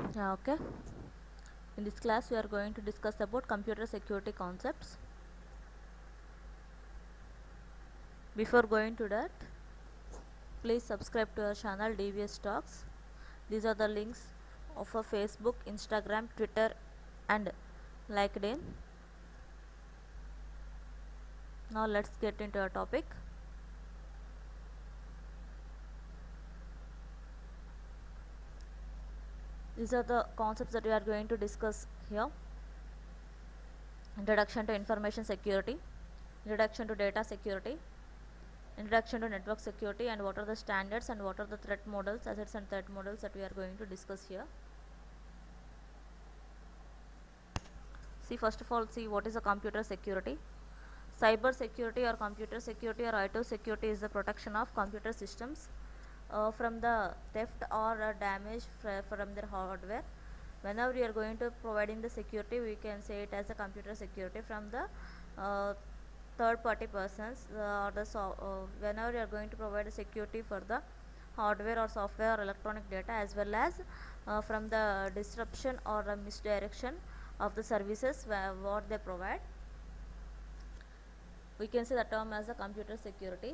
Okay, in this class we are going to discuss about computer security concepts. Before going to that, please subscribe to our channel DVS Talks. These are the links of our Facebook, Instagram, Twitter and LinkedIn. Now let's get into our topic. These are the concepts that we are going to discuss here. Introduction to information security, introduction to data security, introduction to network security, and what are the standards and what are the threat models, assets and threat models that we are going to discuss here. See, first of all, see what is a computer security. Cyber security or computer security or IT security is the protection of computer systems from the theft or damage from their hardware. Whenever we are going to providing the security, we can say it as a computer security from the third party persons or the whenever you are going to provide a security for the hardware or software or electronic data, as well as from the disruption or misdirection of the services what they provide, we can say the term as a computer security.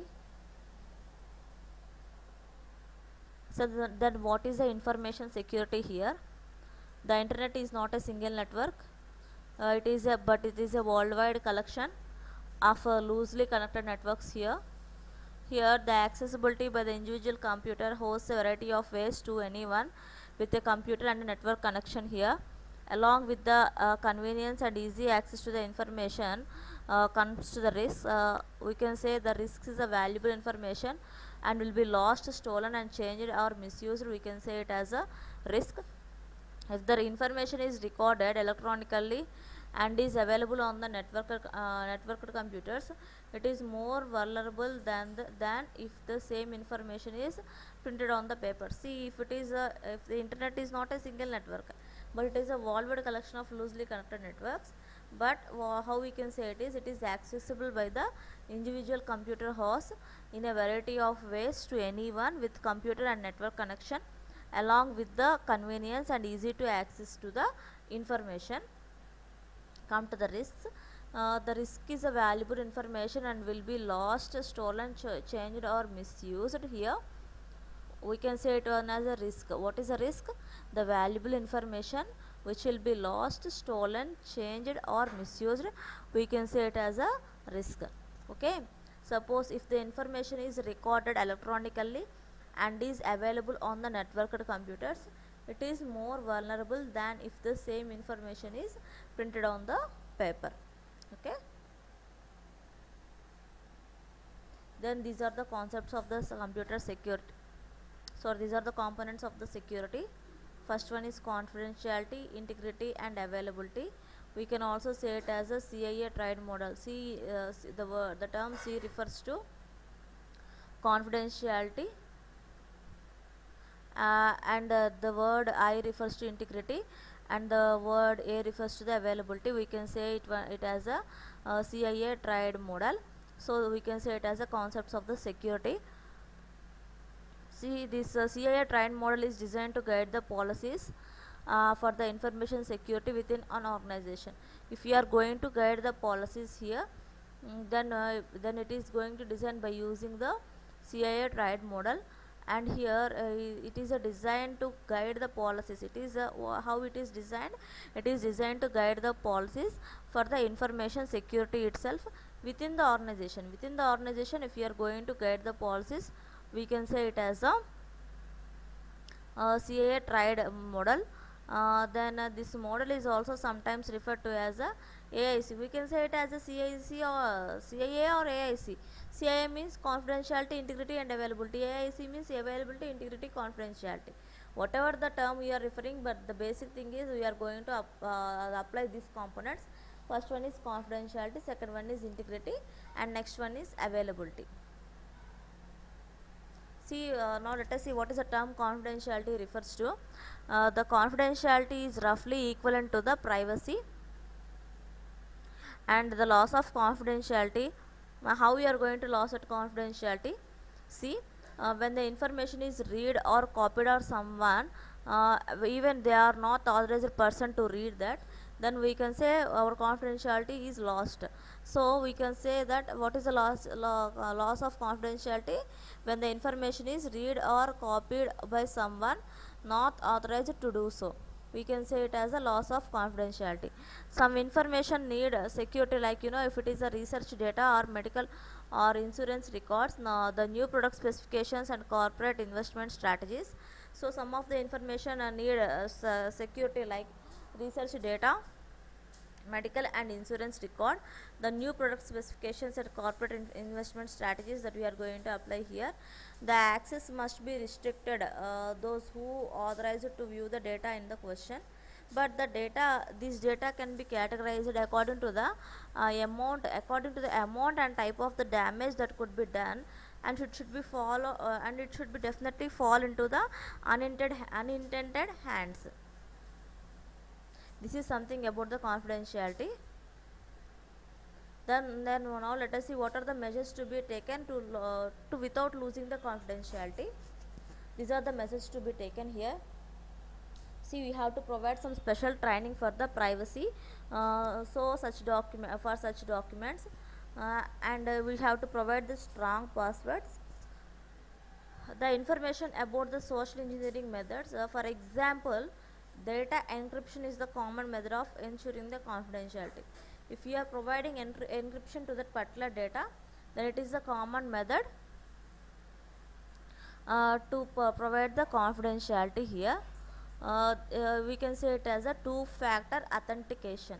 So then what is the information security here? The internet is not a single network, it is a worldwide collection of loosely connected networks. Here the accessibility by the individual computer hosts a variety of ways to anyone with a computer and a network connection. Here, along with the convenience and easy access to the information comes to the risk. We can say the risk is a valuable information and will be lost, stolen and changed or misused. We can say it as a risk. If the information is recorded electronically and is available on the networked computers, it is more vulnerable than if the same information is printed on the paper. See, if the internet is not a single network, but it is a worldwide collection of loosely connected networks, but how we can say it is accessible by the individual computer host in a variety of ways to anyone with computer and network connection, along with the convenience and easy to access to the information. Come to the risks. The risk is a valuable information and will be lost, stolen, changed or misused. Here we can say it as a risk. What is a risk? The valuable information which will be lost, stolen, changed or misused, we can say it as a risk. Okay, suppose if the information is recorded electronically and is available on the networked computers, it is more vulnerable than if the same information is printed on the paper. Okay, then these are the concepts of the computer security. So these are the components of the security. First one is confidentiality, integrity and availability. We can also say it as a CIA triad model. See, the term C refers to confidentiality, and the word I refers to integrity, and the word A refers to the availability. We can say it as a CIA triad model. So we can say it as a concepts of the security. See, this CIA triad model is designed to guide the policies for the information security within an organization. If you are going to guide the policies here, then it is going to design by using the CIA triad model. And here it is a design to guide the policies. It is how it is designed. It is designed to guide the policies for the information security itself within the organization. Within the organization, if you are going to guide the policies, we can say it as a CIA triad model. Then this model is also sometimes referred to as a AIC. We can say it as a CIC or CIA or AIC. CIA means confidentiality, integrity and availability. AIC means availability, integrity, confidentiality. Whatever the term we are referring, but the basic thing is we are going to apply these components. First one is confidentiality, second one is integrity, and next one is availability. See, now let us see what is the term confidentiality refers to. The confidentiality is roughly equivalent to the privacy, and the loss of confidentiality. How we are going to lose that confidentiality? See, when the information is read or copied or someone even they are not authorized person to read that, then we can say our confidentiality is lost. So we can say that what is the loss of confidentiality? When the information is read or copied by someone not authorized to do so, we can say it as a loss of confidentiality. Some information need security, like if it is a research data or medical or insurance records, now the new product specifications and corporate investment strategies. So some of the information need security, like research data, medical and insurance record, the new product specifications and corporate investment strategies that we are going to apply here. The access must be restricted those who authorized to view the data in the question. But this data can be categorized according to the amount and type of the damage that could be done, and it should be definitely fall into the unintended hands. This is something about the confidentiality. Then now let us see what are the measures to be taken to without losing the confidentiality. These are the measures to be taken here. See, we have to provide some special training for the privacy. For such documents, and we have to provide the strong passwords. The information about the social engineering methods, for example, data encryption is the common method of ensuring the confidentiality. If you are providing encryption to that particular data, then it is the common method to provide the confidentiality here. We can say it as a two-factor authentication.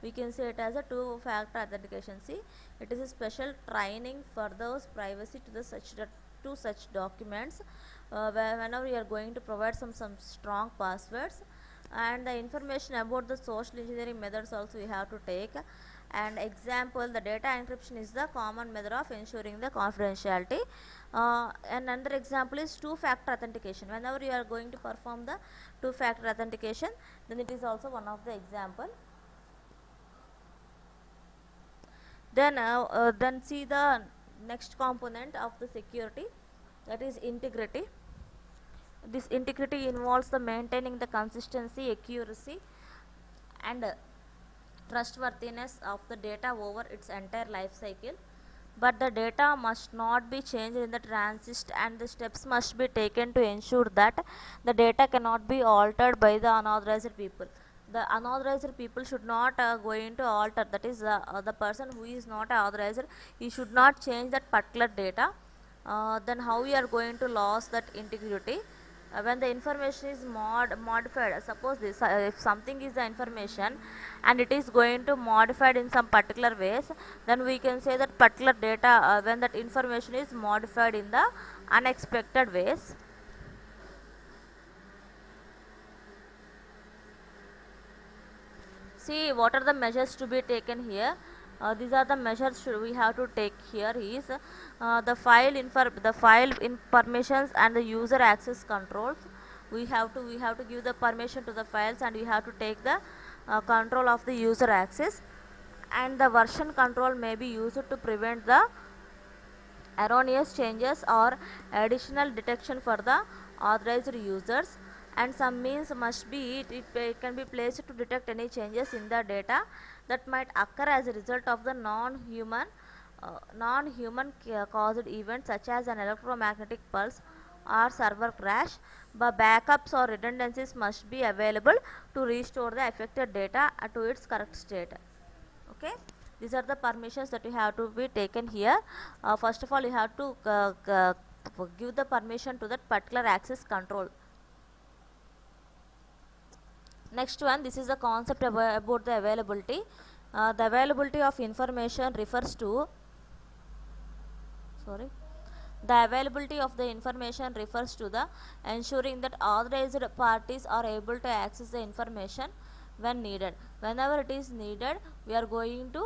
See, it is a special training for those privacy to such documents, whenever we are going to provide some strong passwords. And the information about the social engineering methods also we have to take. And example, the data encryption is the common method of ensuring the confidentiality. And another example is two-factor authentication. Whenever you are going to perform the two-factor authentication, then it is also one of the example. Then see the next component of the security, that is integrity. This integrity involves the maintaining the consistency, accuracy and trustworthiness of the data over its entire life cycle. But the data must not be changed in the transit, and the steps must be taken to ensure that the data cannot be altered by the unauthorized people. The unauthorized people should not going to alter, that is the person who is not authorized, he should not change that particular data. Then how we are going to lose that integrity? When the information is modified, suppose this if something is the information and it is going to modified in some particular ways, then we can say that particular data, when that information is modified in the unexpected ways. See, what are the measures to be taken here? These are the measures we have to take here is the file permissions and the user access controls. We have to give the permission to the files, and we have to take the control of the user access. And the version control may be used to prevent the erroneous changes or additional detection for the authorized users. And some means must be it can be placed to detect any changes in the data that might occur as a result of the non-human caused events, such as an electromagnetic pulse or server crash. But backups or redundancies must be available to restore the affected data to its correct state. Okay, these are the permissions that you have to be taken here. First of all, you have to give the permission to that particular access control. Next one, this is the concept about the availability. The availability of information refers to the availability of the information refers to the ensuring that authorized parties are able to access the information when needed. Whenever it is needed, we are going to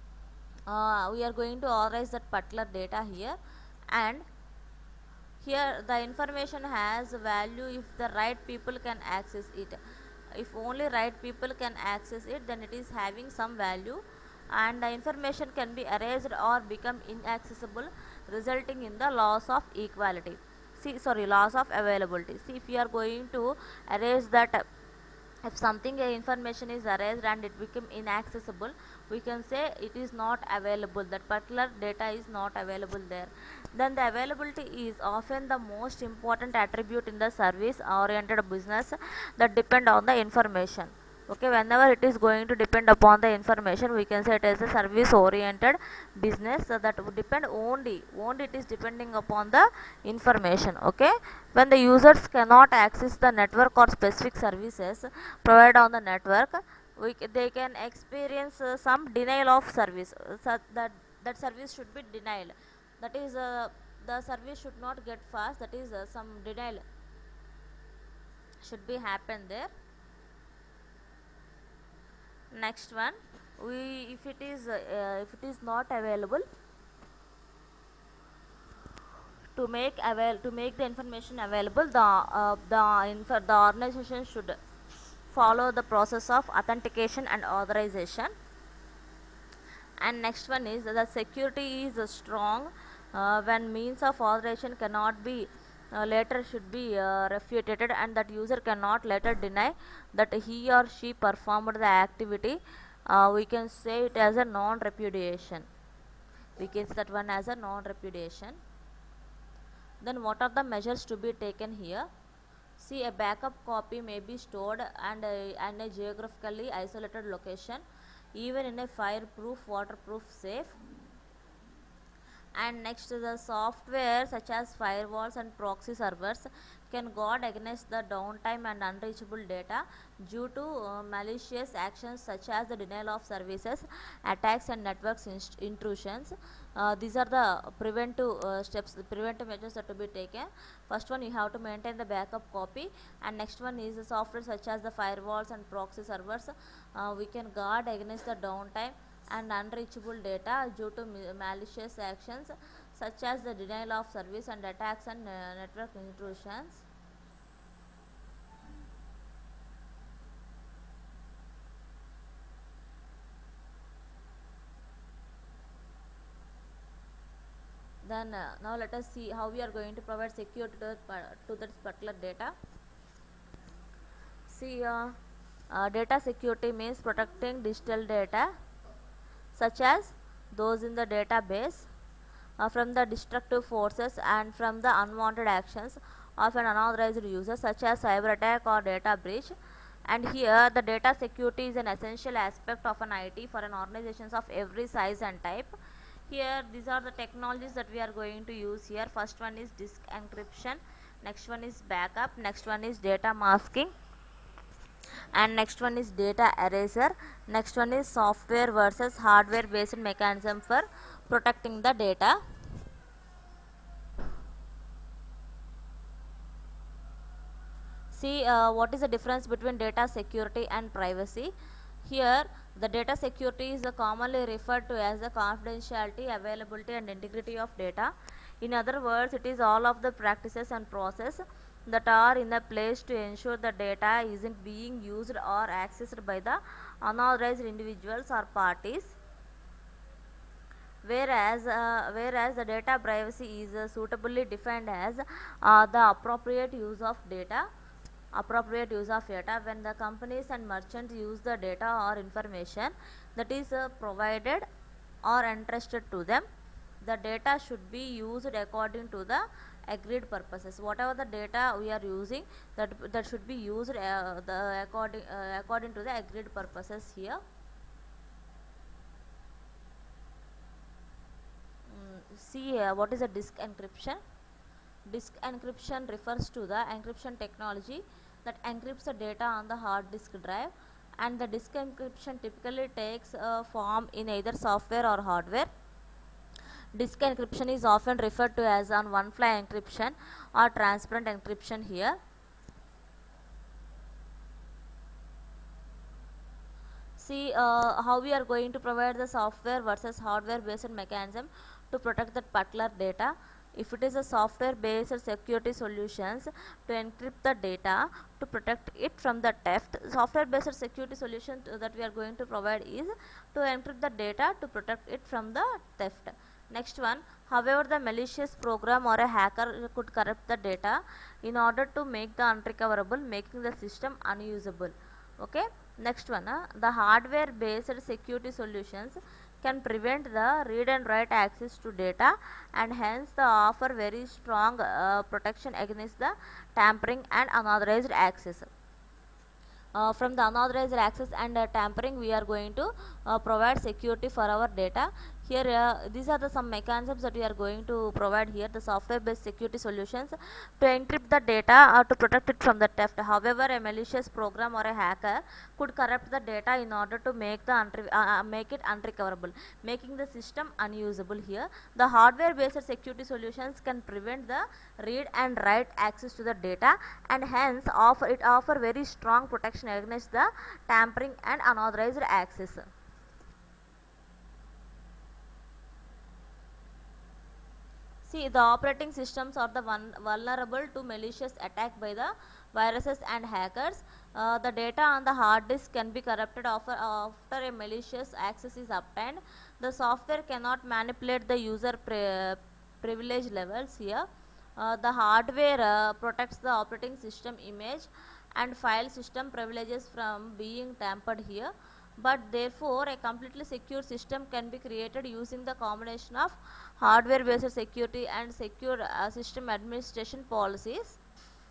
authorize that particular data here. And here the information has value if the right people can access it. If only right people can access it, then it is having some value, and the information can be erased or become inaccessible, resulting in the loss of equality. see, sorry, loss of availability. See, if you are going to erase that, if something information is erased and it become inaccessible, we can say it is not available, that particular data is not available there. Then the availability is often the most important attribute in the service oriented business that depend on the information. Okay, whenever it is going to depend upon the information, we can say it is a service oriented business that would depend only it is depending upon the information. Okay, when the users cannot access the network or specific services provided on the network, they can experience some denial of service, that service should be denied, that is the service should not get fast, that is some denial should be happen there. Next one, if it is not available, to make the information available, the organization should follow the process of authentication and authorization. And next one is the security is strong when means of authorization cannot be later should be refuted, and that user cannot later deny that he or she performed the activity. We can say it as a non-repudiation. We can say that one as a non-repudiation. Then what are the measures to be taken here? See, a backup copy may be stored and a geographically isolated location, even in a fireproof, waterproof safe. And next, the software such as firewalls and proxy servers can guard against the downtime and unreachable data due to malicious actions such as the denial of services, attacks and networks intrusions. These are the preventive steps, the preventive measures that to be taken. First one, you have to maintain the backup copy, and next one is the software such as the firewalls and proxy servers. We can guard against the downtime and unreachable data due to malicious actions such as the denial of service and attacks and network intrusions. Then now let us see how we are going to provide security to this particular data. See, data security means protecting digital data such as those in the database from the destructive forces and from the unwanted actions of an unauthorized user such as cyber attack or data breach. And here the data security is an essential aspect of an IT for an organizations of every size and type. Here these are the technologies that we are going to use here. First one is disk encryption, next one is backup, next one is data masking, and next one is data eraser. Next one is software versus hardware based mechanism for protecting the data. See, what is the difference between data security and privacy? Here the data security is commonly referred to as the confidentiality, availability and integrity of data. In other words, it is all of the practices and process that are in a place to ensure the data isn't being used or accessed by the unauthorized individuals or parties. Whereas the data privacy is suitably defined as the appropriate use of data when the companies and merchants use the data or information that is provided or entrusted to them. The data should be used according to the agreed purposes. Whatever the data we are using, that should be used according to the agreed purposes here. See, what is a disk encryption? Disk encryption refers to the encryption technology that encrypts the data on the hard disk drive, and the disk encryption typically takes form in either software or hardware. Disk encryption is often referred to as on one-fly encryption or transparent encryption here. See, how we are going to provide the software versus hardware based mechanism to protect that particular data. If it is a software based security solutions to encrypt the data to protect it from the theft, software based security solution that we are going to provide is to encrypt the data to protect it from the theft. Next one, however, the malicious program or a hacker could corrupt the data in order to make the unrecoverable, making the system unusable. Okay. Next one, the hardware based security solutions can prevent the read and write access to data, and hence the offer very strong protection against the tampering and unauthorized access. From the unauthorized access and tampering, we are going to provide security for our data. Here these are the some mechanisms that we are going to provide here, the software based security solutions to encrypt the data or to protect it from the theft. However, a malicious program or a hacker could corrupt the data in order to make make it unrecoverable, making the system unusable. Here the hardware based security solutions can prevent the read and write access to the data, and hence offer very strong protection against the tampering and unauthorized access. See, the operating systems are the vulnerable to malicious attack by the viruses and hackers. The data on the hard disk can be corrupted after a malicious access is obtained. The software cannot manipulate the user privilege levels here. The hardware protects the operating system image and file system privileges from being tampered here, but therefore a completely secure system can be created using the combination of hardware based security and secure system administration policies.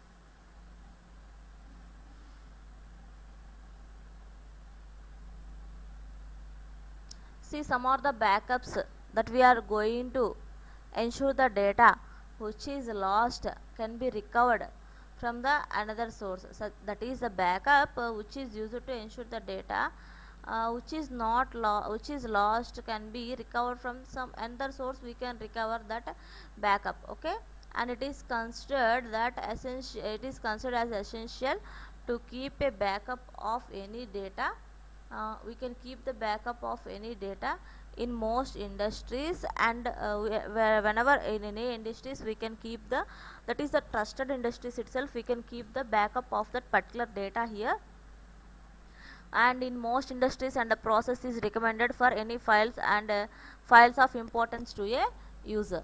See, some are the backups that we are going to ensure the data which is lost can be recovered from the another source. So that is the backup which is used to ensure the data which is lost can be recovered from some another source. We can recover that backup. Okay, and it is considered as essential to keep a backup of any data. We can keep the backup of any data in most industries, and whenever in any industries we can keep that is the trusted industries itself, we can keep the backup of that particular data here. And in most industries, and the process is recommended for any files and files of importance to a user.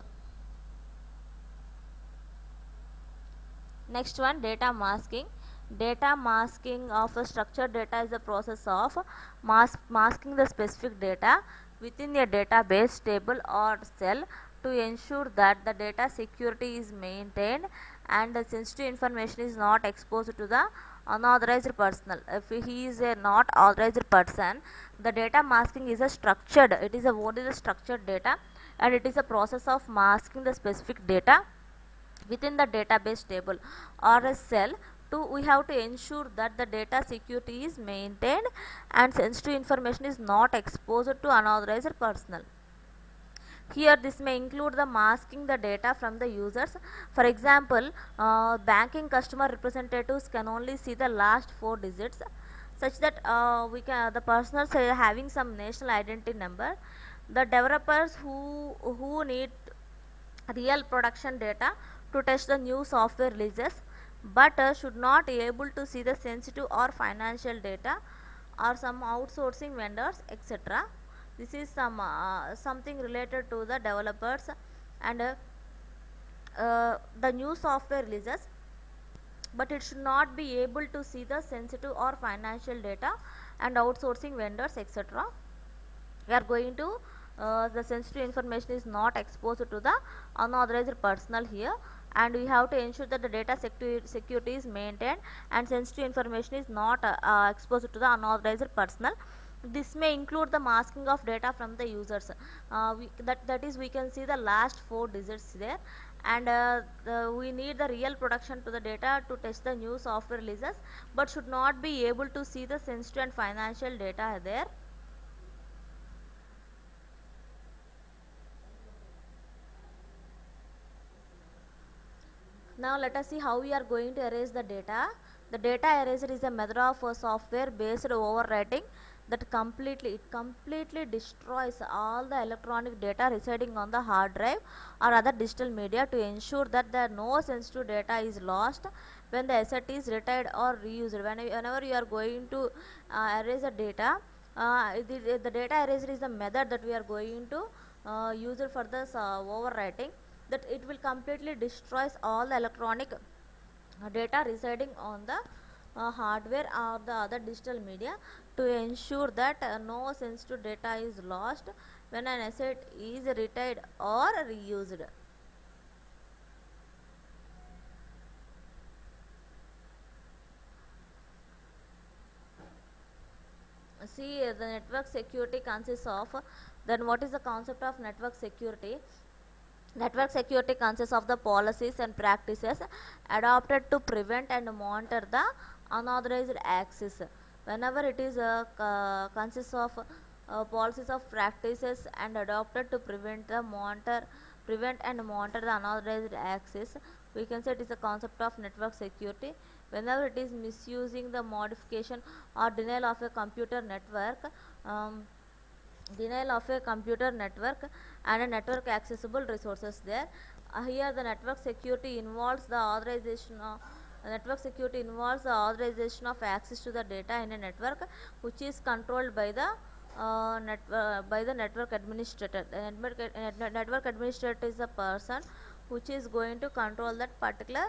Next one, data masking. Data masking of a structured data is the process of masking the specific data within a database, table or cell to ensure that the data security is maintained and the sensitive information is not exposed to the unauthorized personnel. If he is a not authorized person, the data masking is a structured, it is what is a structured data, and it is a process of masking the specific data within the database, table or a cell. We have to ensure that the data security is maintained and sensitive information is not exposed to unauthorized personnel. Here this may include the masking the data from the users. For example, banking customer representatives can only see the last 4 digits, such that the personals are having some national identity number. The developers who need real production data to test the new software releases, but should not be able to see the sensitive or financial data, or some outsourcing vendors, etc. This is something related to the developers and the new software releases, but it should not be able to see the sensitive or financial data and outsourcing vendors, etc. We are going to the sensitive information is not exposed to the unauthorized personnel here, and we have to ensure that the data security is maintained and sensitive information is not exposed to the unauthorized personnel. This may include the masking of data from the users. That is, we can see the last 4 digits there, and we need the real production to the data to test the new software releases, but should not be able to see the sensitive and financial data there. Now let us see how we are going to erase the data. The data eraser is a method of software based overwriting that completely destroys all the electronic data residing on the hard drive or other digital media to ensure that no sensitive data is lost when the asset is retired or reused. Whenever you are going to erase the data, the data eraser is the method that we are going to used for this overwriting, that it will completely destroys all the electronic data residing on the hardware or the other digital media, to ensure that no sensitive data is lost when an asset is retired or reused. See, the network security consists of, then what is the concept of network security? Network security consists of the policies and practices adopted to prevent and monitor the unauthorized access. Whenever it is consists of policies of practices and adopted to prevent and monitor the unauthorized access, we can say it is a concept of network security. Whenever it is misusing the modification or denial of a computer network, and a network accessible resources there. Here the network security involves the authorization of access to the data in a network, which is controlled by the network administrator. The network administrator is a person which is going to control that particular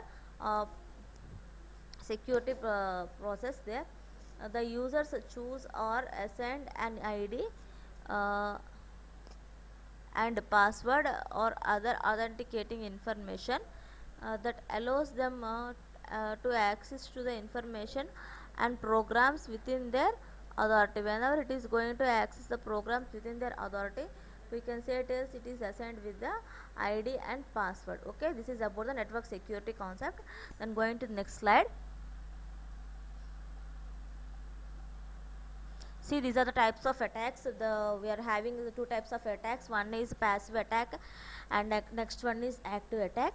security process there. The users choose or assign an ID and password or other authenticating information that allows them to access to the information and programs within their authority. Whenever it is going to access the programs within their authority, we can say it is assigned with the ID and password. Okay, this is about the network security concept. Then going to the next slide. See, these are the types of attacks. We are having the two types of attacks. One is passive attack and next one is active attack.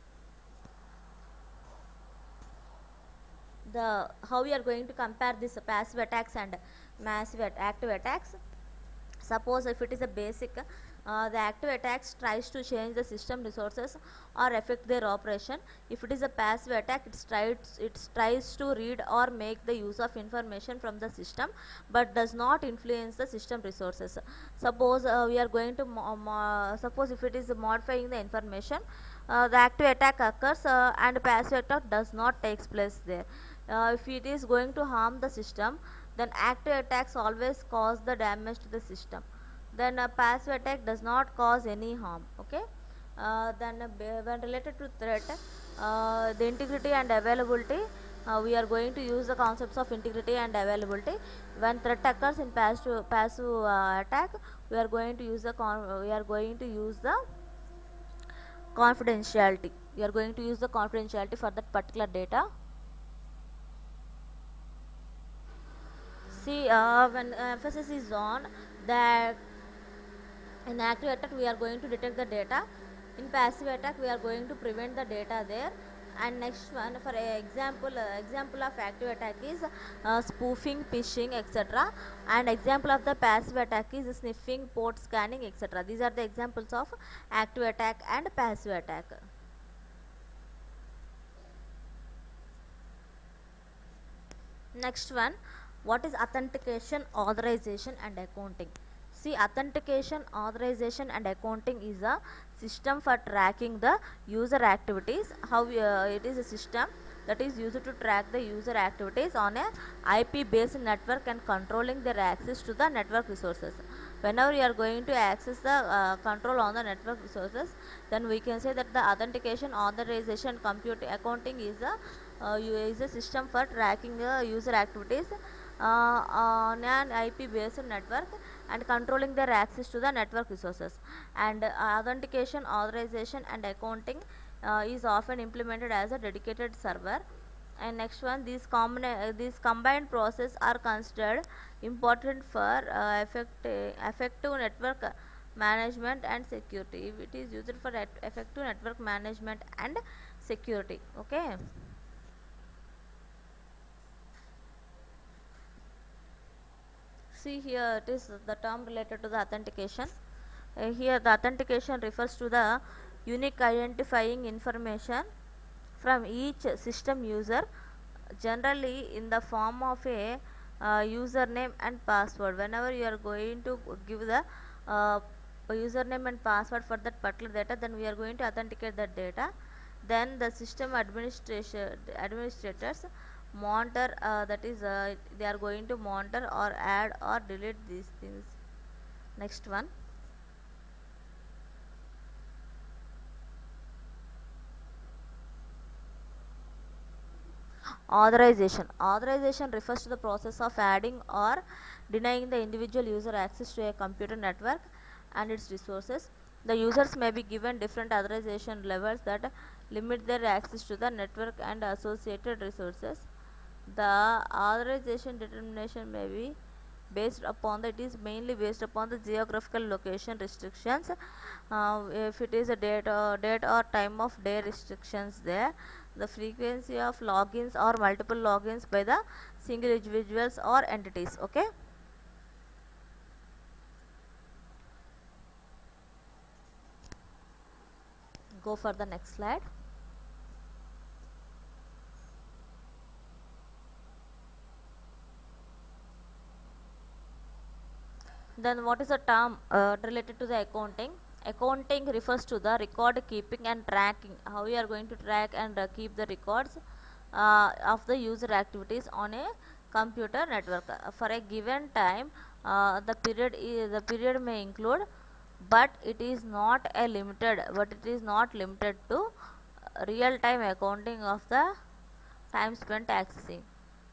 How we are going to compare this passive attacks and active attacks? Suppose if it is a basic, the active attacks tries to change the system resources or affect their operation. If it is a passive attack, it tries to read or make the use of information from the system, but does not influence the system resources. Suppose we are going to suppose if it is modifying the information, the active attack occurs and passive attack does not takes place there. If it is going to harm the system, then active attacks always cause the damage to the system. Then a passive attack does not cause any harm. Okay. Then when related to threat, the integrity and availability, we are going to use the concepts of integrity and availability. When threat occurs in passive attack, we are going to use the confidentiality. We are going to use the confidentiality for that particular data. See, when emphasis is on that, in active attack we are going to detect the data, in passive attack we are going to prevent the data there. And next one, for example of active attack is spoofing, phishing, etc. And example of the passive attack is sniffing, port scanning, etc. These are the examples of active attack and passive attack. Next one, what is authentication, authorization and accounting? See, authentication, authorization and accounting is a system for tracking the user activities. How it is a system that is used to track the user activities on a IP based network and controlling their access to the network resources. Whenever you are going to access the control on the network resources, then we can say that the authentication, authorization, accounting is a system for tracking the user activities on an IP based network and controlling their access to the network resources. And authentication, authorization and accounting is often implemented as a dedicated server. And next one, these combined process are considered important for effective network management and security. It is used for effective network management and security. Okay. See, here it is the term related to the authentication. Here the authentication refers to the unique identifying information from each system user, generally in the form of a username and password. Whenever you are going to give the username and password for that particular data, then we are going to authenticate that data. Then the system administrators monitor, that is they are going to monitor or add or delete these things. Next one, authorization. Authorization refers to the process of adding or denying the individual user access to a computer network and its resources. The users may be given different authorization levels that limit their access to the network and associated resources. The authorization determination may be based upon it is mainly based upon the geographical location restrictions. If it is a date or time of day restrictions there, the frequency of logins or multiple logins by the single individuals or entities. Okay, go for the next slide. Then what is the term related to the accounting? Accounting refers to the record keeping and tracking, how we are going to track and keep the records of the user activities on a computer network for a given time. The period may include, but it is not limited to real time accounting of the time spent accessing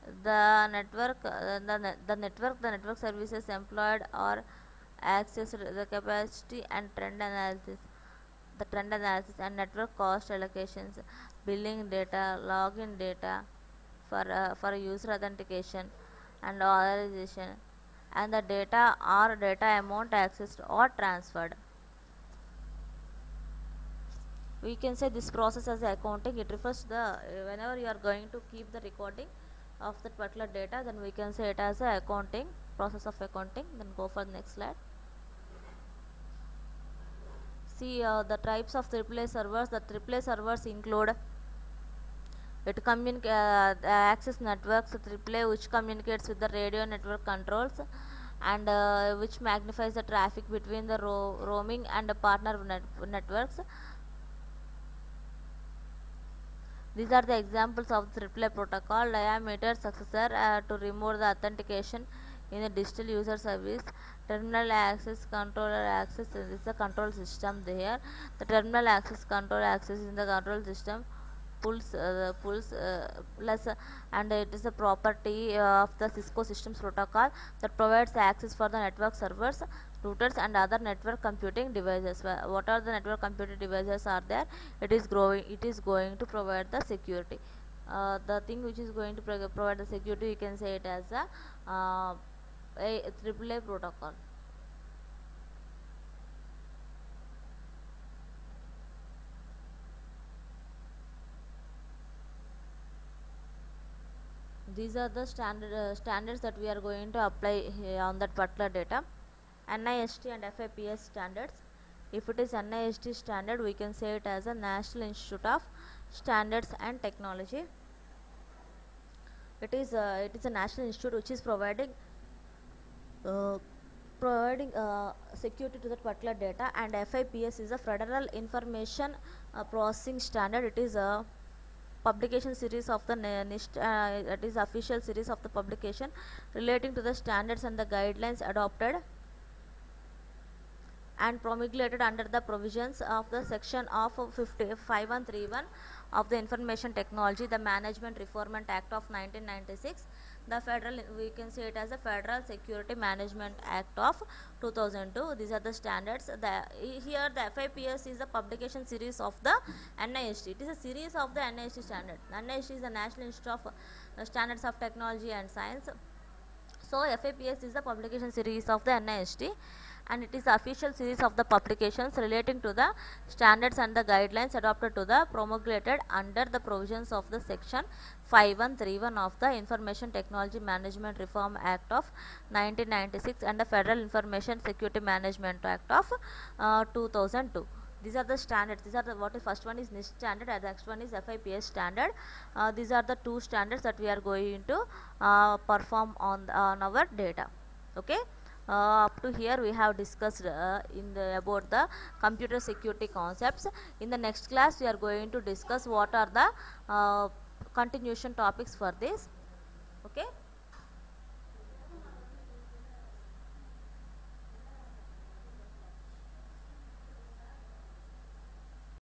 the network services employed or access the capacity and trend analysis and network cost allocations, billing data, login data for user authentication and authorization, and the data or data amount accessed or transferred. We can say this process as accounting. It refers to the whenever you are going to keep the recording of that particular data, then we can say it as a accounting process of accounting. Then go for the next slide. See the types of AAA servers. The AAA servers include access networks, AAA, which communicates with the radio network controls and which magnifies the traffic between the roaming and the partner networks. These are the examples of the AAA protocol. Diameter successor to remove the authentication in a digital user service. Terminal access, controller access. This is the control system there. The terminal access, control access in the control system. Pulse plus and it is a property of the Cisco systems protocol that provides access for the network servers, routers and other network computing devices. What are the network computing devices are there? It is going to provide the security. The thing which is going to provide the security, you can say it as a AAA protocol. These are the standards that we are going to apply on that particular data. NIST and FIPS standards. If it is NIST standard, we can say it as a National Institute of Standards and Technology. It is a national institute which is providing security to that particular data, and FIPS is a Federal Information Processing Standard. It is a publication series of the NIST, that is official series of the publication relating to the standards and the guidelines adopted and promulgated under the provisions of the section of 5131 of the Information Technology, the Management Reform Act of 1996. The federal, we can say it as a Federal Security Management Act of 2002. These are the standards. Here the FIPS is the publication series of the NIST. It is a series of the NIST standard. NIST is the National Institute of Standards of Technology and Science. So FIPS is the publication series of the NIST, and it is the official series of the publications relating to the standards and the guidelines adopted to the promulgated under the provisions of the section 5131 of the Information Technology Management Reform Act of 1996 and the Federal Information Security Management Act of 2002. These are the standards. These are the first one is NIST standard and the next one is FIPS standard. These are the two standards that we are going to perform on our data. Okay. Up to here we have discussed about the computer security concepts. In the next class we are going to discuss what are the continuation topics for this. Okay.